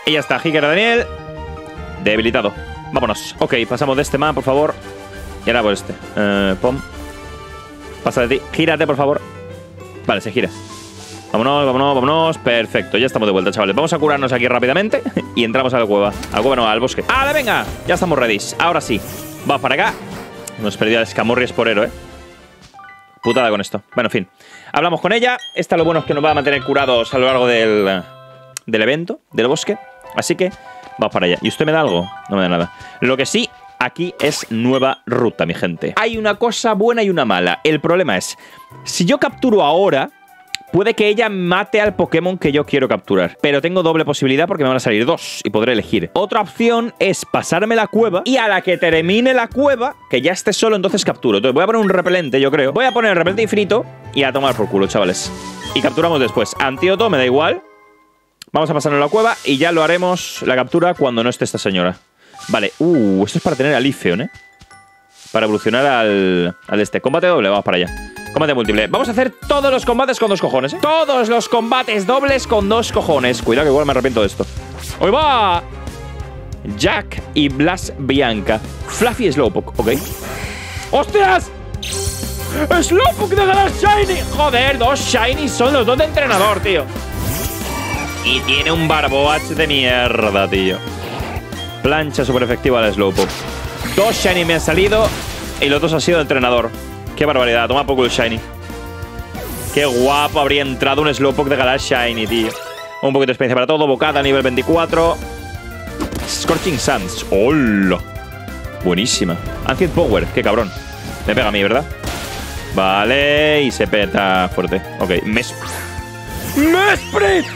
Y ya está, Jiker Daniel. Debilitado. Vámonos. Ok, pasamos de este man, por favor. Y ahora por este. Eh, pom. Pasa de ti. Gírate, por favor. Vale, se gira. Vámonos, vámonos, vámonos. Perfecto, ya estamos de vuelta, chavales. Vamos a curarnos aquí rápidamente y entramos a la cueva. A la cueva no, al bosque. ¡Vale, venga! Ya estamos ready. Ahora sí. Vamos para acá. Hemos perdido al escamurri esporero, ¿eh? Putada con esto. Bueno, en fin. Hablamos con ella. Esta lo bueno es que nos va a mantener curados a lo largo del, del evento, del bosque. Así que vamos para allá. ¿Y usted me da algo? No me da nada. Lo que sí, aquí es nueva ruta, mi gente. Hay una cosa buena y una mala. El problema es, si yo capturo ahora, puede que ella mate al Pokémon que yo quiero capturar. Pero tengo doble posibilidad porque me van a salir dos y podré elegir. Otra opción es pasarme la cueva y a la que termine la cueva, que ya esté solo, entonces capturo. Entonces voy a poner un repelente, yo creo. Voy a poner el repelente infinito y a tomar por culo, chavales. Y capturamos después. Antídoto, me da igual. Vamos a pasarnos la cueva y ya lo haremos la captura cuando no esté esta señora. Vale. Uh, esto es para tener a Leafeon, ¿eh? Para evolucionar al, al este. Combate doble, vamos para allá. Combate múltiple. Vamos a hacer todos los combates con dos cojones, ¿eh? Todos los combates dobles con dos cojones. Cuidado que igual me arrepiento de esto. ¡Hoy va! Jack y Blas Bianca. Fluffy Slowpoke, ok. ¡Hostias! ¡Slowpoke de Galar Shiny! Joder, dos Shiny son los dos de entrenador, tío. Y tiene un Barboach de mierda, tío. Plancha súper efectiva al Slowpoke. Dos Shiny me han salido y los dos han sido de entrenador. Qué barbaridad, toma poco el Shiny. Qué guapo habría entrado un Slowpoke de Galar Shiny, tío. Un poquito de experiencia para todo. Bocada nivel veinticuatro. Scorching Sands. ¡Hola! Buenísima. Ancient Power, qué cabrón. Me pega a mí, ¿verdad? Vale, y se peta fuerte. Ok, Mes... ¡Mesprit!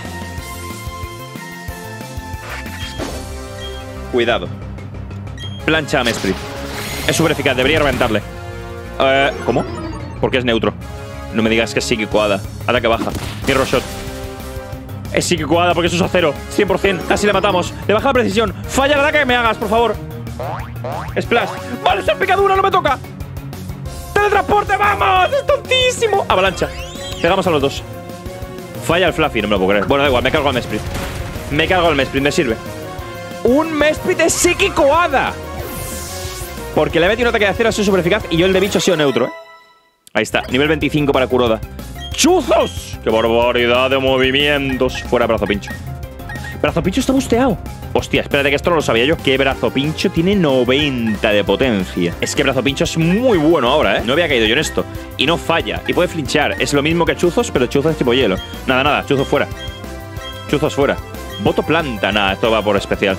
Cuidado. Plancha a Mesprit. Es súper eficaz, debería reventarle. Eh, ¿Cómo? Porque es neutro. No me digas que es psíquico hada. Ataque baja. Mirror Shot. Es psíquico hada porque eso es acero. cien por cien. Casi le matamos. Le baja la precisión. Falla el ataque que me hagas, por favor. Splash. Vale, es picadura, no me toca. ¡Teletransporte, vamos! ¡Es tontísimo! Avalancha. Pegamos a los dos. Falla el Fluffy, no me lo puedo creer. Bueno, da igual, me cargo al Mesprit. Me cargo al Mesprit, me sirve. Un Mesprit es psíquico hada. Porque le he metido un ataque de acero, ha sido súper eficaz. Y yo el de bicho ha sido neutro, ¿eh? Ahí está, nivel veinticinco para Kuroda. ¡Chuzos! ¡Qué barbaridad de movimientos! Fuera brazo pincho. Brazo pincho está busteado. Hostia, espérate que esto no lo sabía yo. Que brazo pincho tiene noventa de potencia. Es que brazo pincho es muy bueno ahora, ¿eh? No había caído yo en esto. Y no falla. Y puede flinchar. Es lo mismo que Chuzos, pero Chuzos es tipo hielo. Nada, nada. Chuzos fuera. Chuzos fuera. Voto planta. Nada, esto va por especial.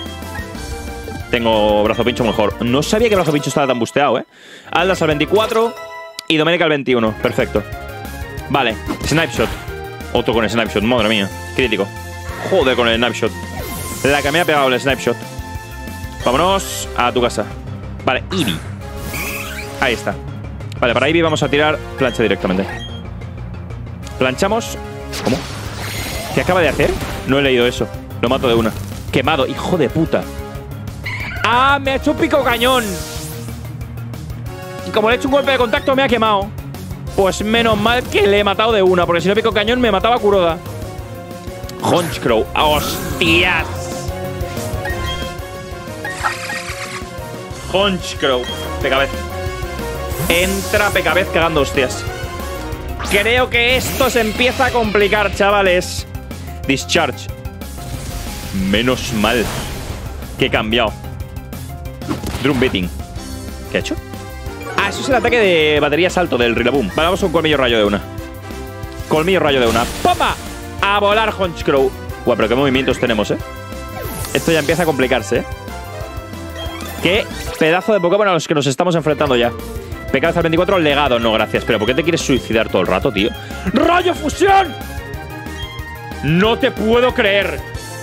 Tengo brazo pincho mejor. No sabía que brazo pincho estaba tan busteado, ¿eh? Aldas al veinticuatro y Domenica al veintiuno. Perfecto. Vale. Snipe Shot. Otro con el Snipe Shot. Madre mía. Crítico. Joder con el Snipe Shot. La que me ha pegado el Snipe Shot. Vámonos a tu casa. Vale, Eevee. Ahí está. Vale, para Eevee vamos a tirar plancha directamente. Planchamos. ¿Cómo? ¿Qué acaba de hacer? No he leído eso. Lo mato de una. Quemado, hijo de puta. ¡Ah! Me ha hecho un pico cañón. Y como le he hecho un golpe de contacto me ha quemado. Pues menos mal que le he matado de una. Porque si no pico cañón me mataba a Kuroda. Honchcrow. ¡Hostias! Honchcrow. Pecabez. Entra Pecabez cagando hostias. Creo que esto se empieza a complicar, chavales. Discharge. Menos mal que he cambiado. Drum Beating. ¿Qué ha hecho? Ah, eso es el ataque de batería salto del Rillaboom. Vale, vamos con colmillo rayo de una. Colmillo rayo de una. ¡Papa! A volar, Honchcrow. Guau, pero qué movimientos tenemos, ¿eh? Esto ya empieza a complicarse, ¿eh? Qué pedazo de Pokémon a los que nos estamos enfrentando ya. Pecado al veinticuatro, legado. No, gracias. Pero ¿por qué te quieres suicidar todo el rato, tío? ¡Rayo fusión! No te puedo creer.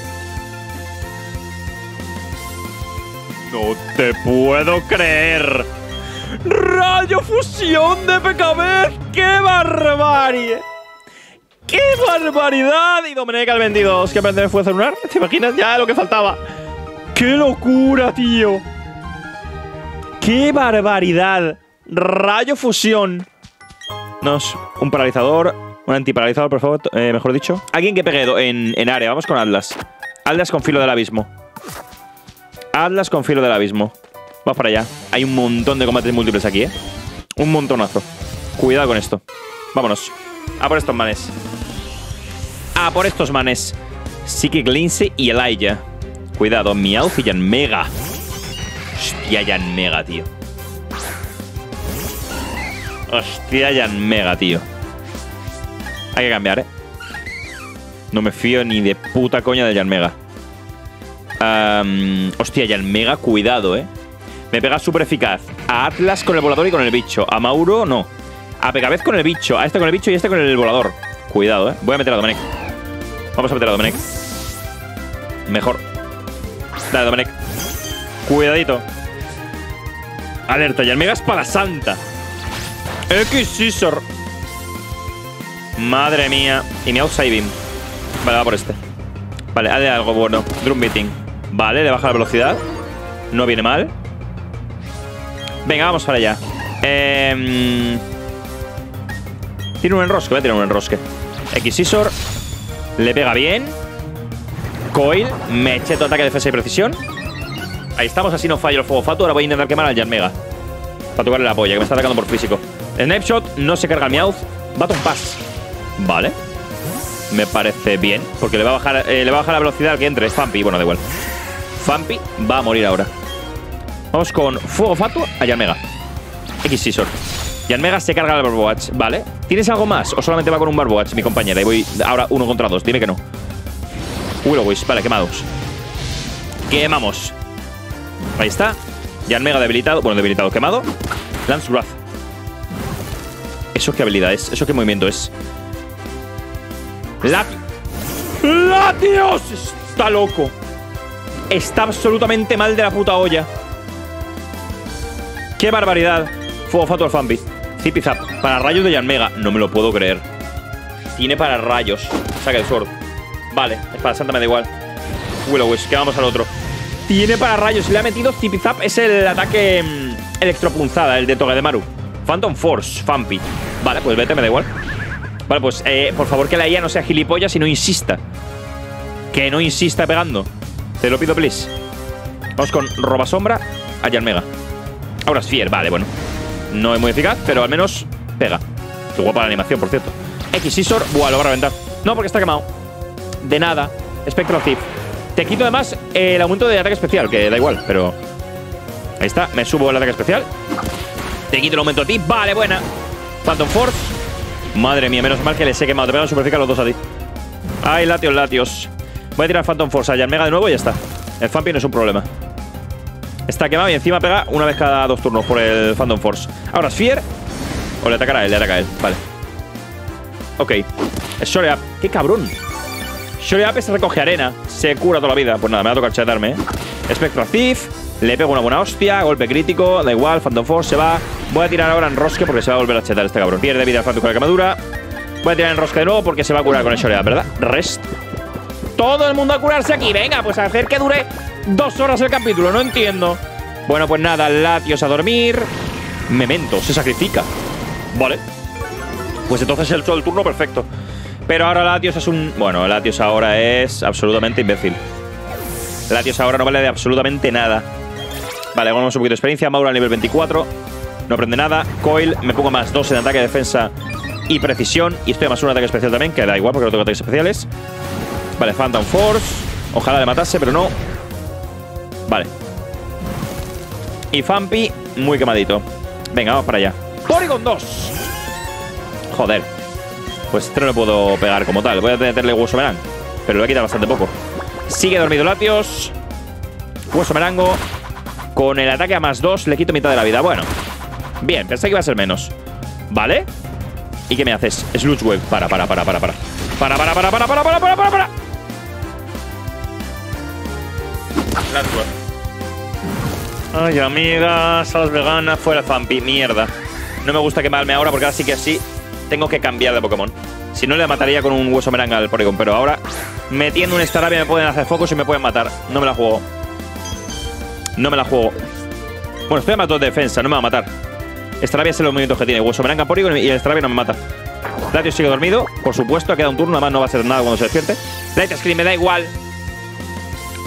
No te puedo creer. ¡Rayo fusión de Pecabez! ¡Qué barbarie! ¡Qué barbaridad! Y Domenica al veintidós. ¿Qué aprende de fuerza lunar? ¿Te imaginas ya lo que faltaba? ¡Qué locura, tío! ¡Qué barbaridad! Rayo fusión. Nos, un paralizador. Un antiparalizador, por favor. Eh, mejor dicho. Alguien que pegue en, en área. Vamos con Atlas. Atlas con filo del abismo. Atlas con filo del abismo. Vamos para allá. Hay un montón de combates múltiples aquí, ¿eh? Un montonazo. Cuidado con esto. Vámonos. A por estos manes. A por estos manes. Psychic Lince y Elijah. Cuidado, Meowth y Yanmega. Hostia, Yanmega, tío. Hostia, Yanmega, tío. Hay que cambiar, ¿eh? No me fío ni de puta coña de Yanmega. Um, hostia, Yanmega, cuidado, ¿eh? Me pega súper eficaz. A Atlas con el volador y con el bicho. A Mauro, no. A Pegavez con el bicho. A este con el bicho y a este con el volador. Cuidado, ¿eh? Voy a meter a Domenech. Vamos a meter a Domenech. Mejor. Dale, Domenech. Cuidadito. Alerta, Yanmega Espada Santa. X-Scissor. Madre mía. Y Meowth Psybeam. Vale, va por este. Vale, hazle algo bueno. Drum Beating. Vale, le baja la velocidad. No viene mal. Venga, vamos para allá. Eh, tiene un enrosque, voy a tirar un enrosque. X-Scissor. Le pega bien. Coil. Me eché todo ataque, defensa y precisión. Ahí estamos, así no fallo el fuego fatuo. Ahora voy a intentar quemar al Yanmega para tocarle la polla, que me está atacando por físico. Snapshot, no se carga el Meowth. Baton Pass. Vale. Me parece bien, porque le va a bajar, eh, le va a bajar la velocidad al que entre. Es Fampi, bueno, da igual. Fampi va a morir ahora. Vamos con fuego fatuo a Yanmega. X-Scissor. Yanmega se carga el Barbowatch. Vale. ¿Tienes algo más? ¿O solamente va con un Barbowatch, mi compañera? Y voy ahora uno contra dos. Dime que no. Will-O-Wisp. Vale, quemados. Quemamos. Ahí está. Yanmega debilitado. Bueno, debilitado. Quemado. Lance Wrath. ¿Eso qué habilidad es? ¿Eso qué movimiento es? Latios. ¡Latios! Está loco. Está absolutamente mal de la puta olla. ¡Qué barbaridad! Fuego fatuo al Fampi. Zip y Zap. Para rayos de Yanmega. No me lo puedo creer. Tiene para rayos. Saca el Sword. Vale. Espada Santa me da igual. Will-O-Wisp. Que vamos al otro. Tiene para rayos. Le ha metido Zip y Zap. Es el ataque mmm, electropunzada. El de Togedemaru. Phantom Force. Fampi. Vale, pues vete, me da igual. Vale, pues eh, por favor que la I A no sea gilipollas y no insista. Que no insista pegando. Te lo pido, please. Vamos con Roba Sombra a Yanmega. Ahora es Fier, vale, bueno. No es muy eficaz, pero al menos pega. Qué guapa la animación, por cierto. X-Scissor, buah, lo va a reventar. No, porque está quemado. De nada. Spectral Thief. Te quito además el aumento de ataque especial, que da igual, pero... Ahí está, me subo el ataque especial. Te quito el aumento a ti, vale, buena. Phantom Force. Madre mía, menos mal que les he quemado. Te pegan super eficaz los dos a ti. Ay, latios, latios. Voy a tirar Phantom Force a Yanmega de nuevo y ya está. El Fampi no es un problema. Está quemado y encima pega una vez cada dos turnos por el Phantom Force. Ahora es Fier. O le atacará a él, le ataca a él. Vale. Ok. Es Shore Up. ¡Qué cabrón! Shore Up se recoge arena. Se cura toda la vida. Pues nada, me va a tocar chatarme, ¿eh? Spectral Thief. Le pego una buena hostia. Golpe crítico. Da igual. Phantom Force se va. Voy a tirar ahora en Rosque porque se va a volver a chetar este cabrón. Pierde vida el Phantom con la quemadura. Voy a tirar en Rosque de nuevo porque se va a curar con el Shore Up, ¿verdad? Rest. Todo el mundo a curarse aquí. Venga, pues a hacer que dure dos horas el capítulo. No entiendo. Bueno, pues nada. Latios a dormir. Memento. Se sacrifica. Vale. Pues entonces el, el turno perfecto. Pero ahora Latios es un... Bueno, Latios ahora es absolutamente imbécil. Latios ahora no vale de absolutamente nada. Vale, ganamos un poquito de experiencia. Mauro al nivel veinticuatro. No aprende nada. Coil, me pongo más dos en ataque, defensa y precisión. Y estoy a más un ataque especial también, que da igual porque no tengo ataques especiales. Vale, Phantom Force. Ojalá le matase, pero no. Vale. Y Fampi, muy quemadito. Venga, vamos para allá. Porygon dos. Joder. Pues este no le puedo pegar como tal. Voy a meterle Hueso Merang, pero le voy a quitar bastante poco. Sigue dormido Latios. Hueso Merango. Con el ataque a más dos le quito mitad de la vida. Bueno. Bien, pensé que iba a ser menos. Vale. ¿Y qué me haces? Sludge Wave. Para, para, para, para, para. Para, para, para, para, para, para, para, para, para. Ay, amigas, salas veganas, fuera Fampi. Mierda. No me gusta quemarme ahora porque ahora sí que sí tengo que cambiar de Pokémon. Si no, le mataría con un Hueso Merang al Porygon. Pero ahora, metiendo un Starapia me pueden hacer focos y me pueden matar. No me la juego. No me la juego. Bueno, estoy a más dos de defensa, no me va a matar. Starapia es los movimientos que tiene. Hueso Merang a Porygon y el Starapia no me mata. Latios sigue dormido. Por supuesto, ha quedado un turno. Además, no va a hacer nada cuando se despierte. Light Screen me da igual.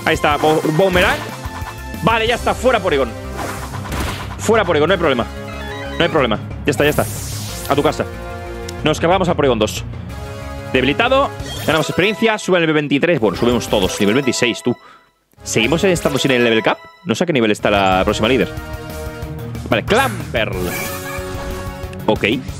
Ahí está, Bo Boomerang. Vale, ya está, fuera Porygon. Fuera Porygon, no hay problema. No hay problema, ya está, ya está. A tu casa. Nos cargamos a Porygon dos. Debilitado, ganamos experiencia, sube al nivel veintitrés. Bueno, subimos todos, nivel veintiséis, tú. ¿Seguimos estando sin el level cap? No sé a qué nivel está la próxima líder. Vale, Clamperl. Ok.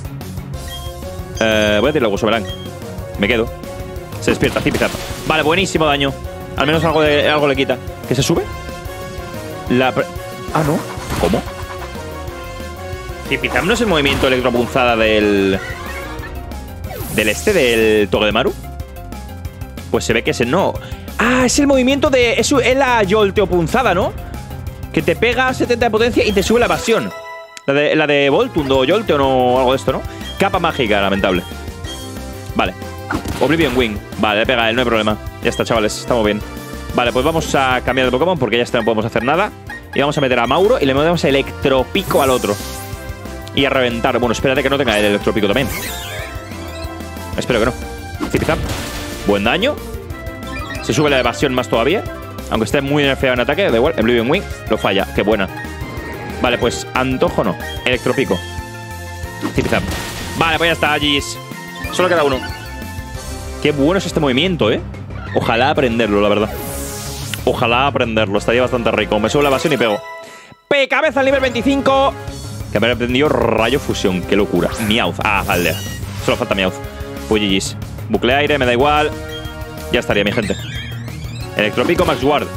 Eh, voy a tirar algo sobre Lang. Me quedo. Se despierta, Zipizape. Vale, buenísimo daño. Al menos algo, de, algo le quita. ¿Que se sube? La... Ah, no. ¿Cómo? Zipizape no es el movimiento electropunzada del... Del este, del Togedemaru. Pues se ve que ese no. Ah, es el movimiento de... Es, es la Jolteo punzada, ¿no? Que te pega setenta de potencia y te sube la evasión. La de, la de Voltund o Jolteon o algo de esto, ¿no? Capa mágica, lamentable. Vale. Oblivion Wing. Vale, le pega a él, no hay problema. Ya está, chavales, estamos bien. Vale, pues vamos a cambiar de Pokémon porque ya está, no podemos hacer nada. Y vamos a meter a Mauro y le metemos Electropico al otro. Y a reventar. Bueno, espérate que no tenga el Electropico también. Espero que no. Zipizape. Buen daño. Se sube la evasión más todavía. Aunque esté muy nerfeado en ataque, da igual. Oblivion Wing lo falla. Qué buena. Vale, pues Antojo no. Electropico. Zipizape. Vale, pues ya está, Gis. Solo queda uno. Qué bueno es este movimiento, ¿eh? Ojalá aprenderlo, la verdad. Ojalá aprenderlo. Estaría bastante rico. Me sube la evasión y pego. P cabeza al nivel veinticinco. Que me ha aprendido Rayo Fusión. Qué locura. Meowth. Ah, aldea. Solo falta Meowth. Pues G G's. Bucle aire, me da igual. Ya estaría, mi gente. Electropico, Max Guard.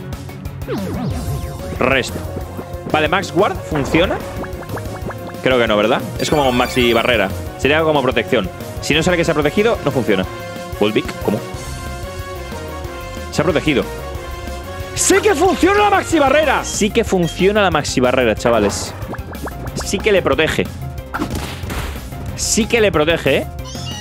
Resto. Vale, Max Guard, ¿funciona? Creo que no, ¿verdad? Es como Maxi Barrera. Sería como protección. Si no sale que se ha protegido, no funciona. Volvic, ¿cómo? Se ha protegido. ¡Sí que funciona la Maxi Barrera! Sí que funciona la Maxi Barrera, chavales. Sí que le protege. Sí que le protege, ¿eh?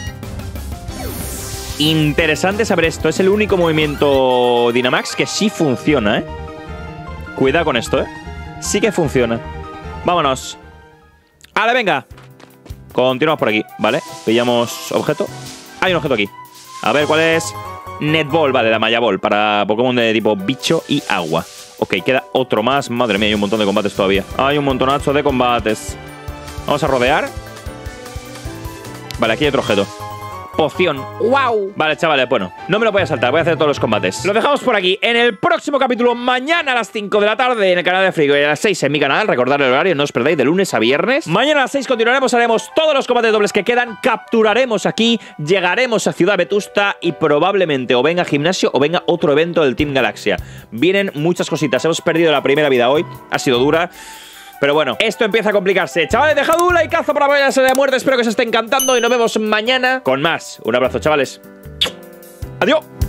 Interesante saber esto. Es el único movimiento Dynamax que sí funciona, ¿eh? Cuidado con esto, ¿eh? Sí que funciona. Vámonos. ¡Ale, venga! Continuamos por aquí, ¿vale? Pillamos objeto. Hay un objeto aquí. A ver, ¿cuál es? Netball, vale, la Maya Ball. Para Pokémon de tipo bicho y agua. Ok, queda otro más. Madre mía, hay un montón de combates todavía. Hay un montonazo de combates. Vamos a rodear. Vale, aquí hay otro objeto. Poción. ¡Wow! Vale, chavales, bueno, no me lo voy a saltar, voy a hacer todos los combates. Lo dejamos por aquí. En el próximo capítulo, mañana a las cinco de la tarde en el canal de Frigo y a las seis en mi canal. Recordad el horario, no os perdáis, de lunes a viernes. Mañana a las seis continuaremos, haremos todos los combates dobles que quedan. Capturaremos aquí, llegaremos a Ciudad Vetusta y probablemente o venga gimnasio o venga otro evento del Team Galaxia. Vienen muchas cositas. Hemos perdido la primera vida hoy, ha sido dura. Pero bueno, esto empieza a complicarse. Chavales, dejad un likeazo para apoyar la serie de muerte. Espero que os esté encantando y nos vemos mañana con más. Un abrazo, chavales. Adiós.